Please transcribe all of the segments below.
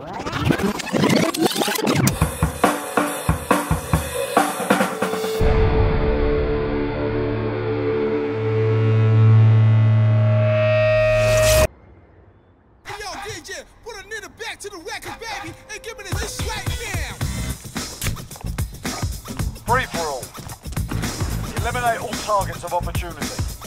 Free for all. Eliminate all targets of opportunity.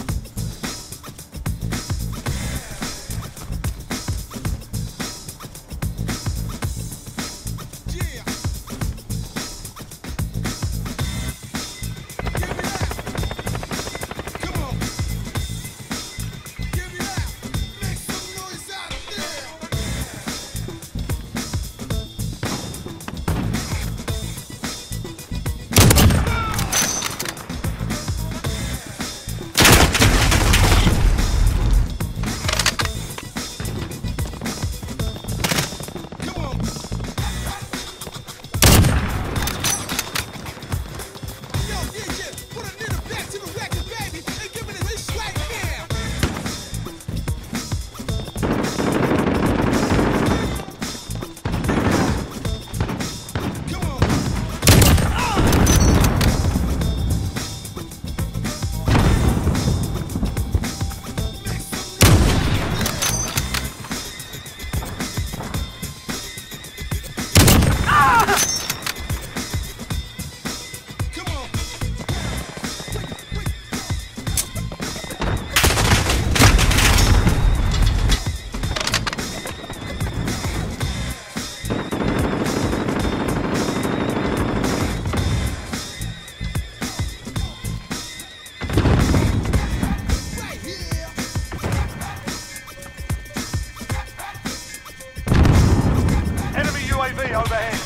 UAV overhead.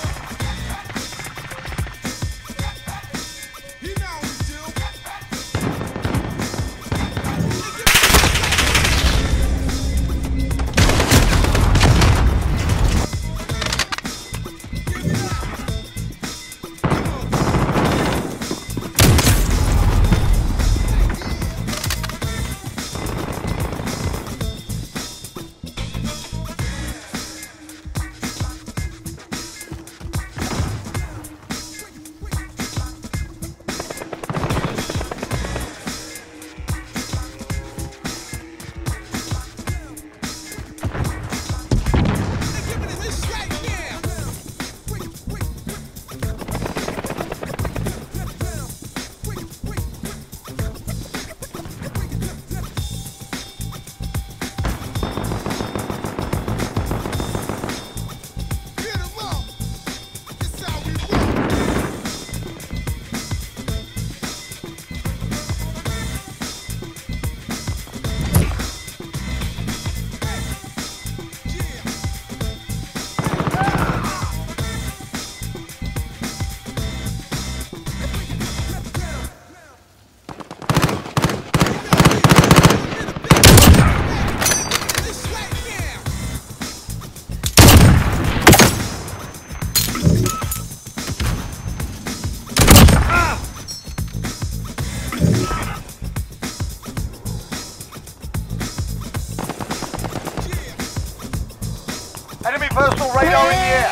Enemy personal radar in the air.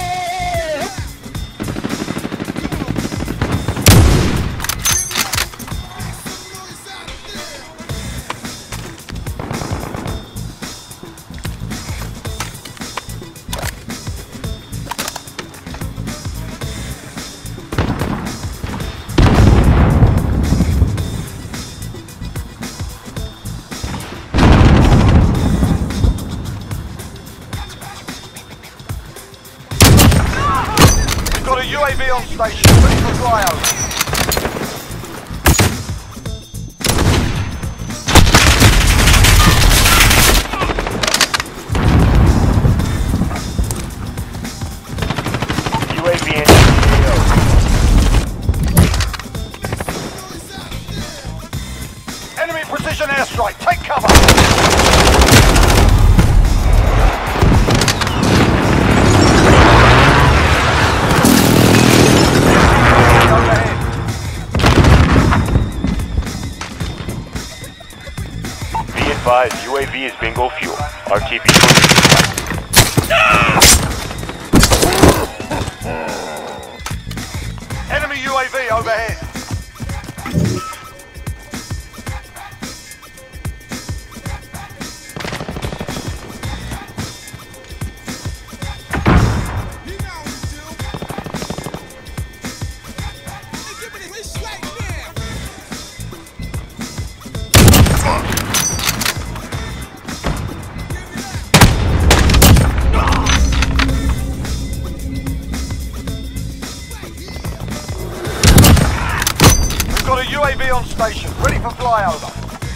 Got a UAV on station, ready for flyover. UAV in AO. Enemy precision airstrike, take cover! UAV is bingo fuel. RTB. overhead. Got a UAV on station, ready for flyover.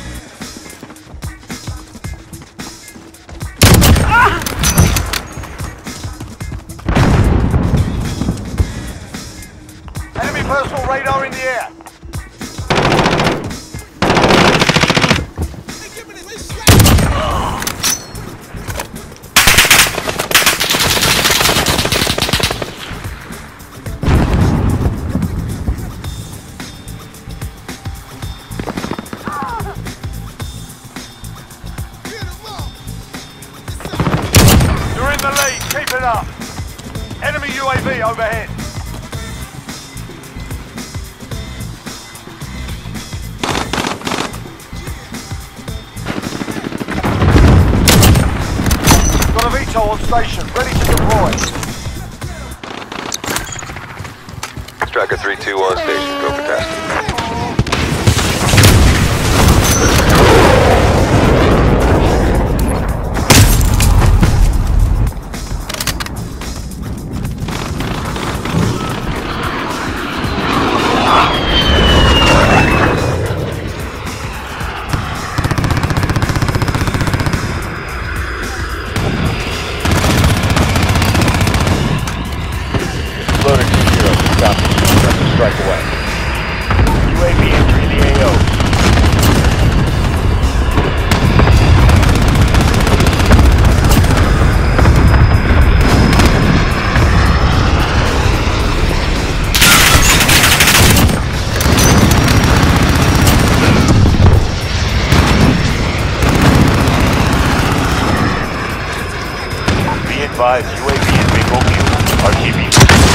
Enemy personal radar in the air. You're in the lead, keep it up. Enemy UAV overhead. Got a VTOL on station, ready to deploy. Striker 3-2 on station, go for task. Loader 2-0, copy. Press the strike away. UAV entering the AO. Be advised, UAV in bingo view. RTB.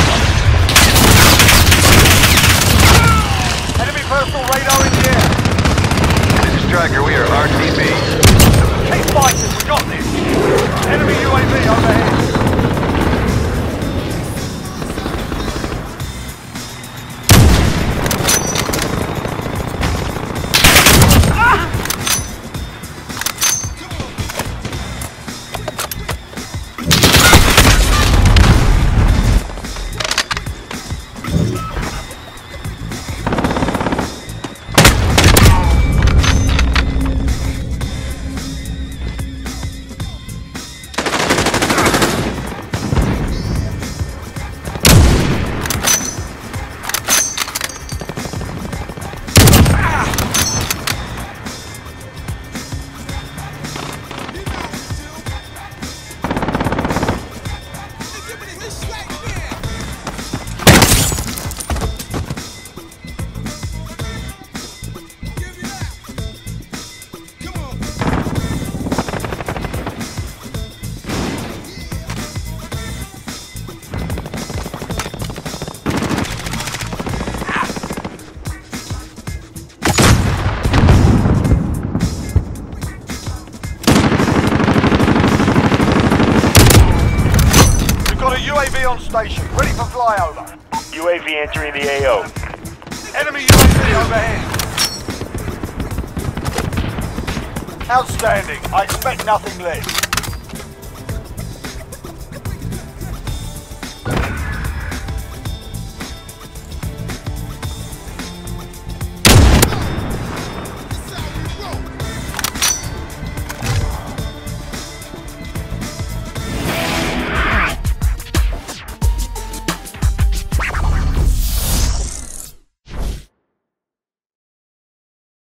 Enemy personal radar in the air. This is Striker, we are RTB. Keep fighting, we got this. Enemy UAV overhead. UAV on station, ready for flyover. UAV entering the AO. Enemy UAV overhead. Outstanding. I expect nothing less.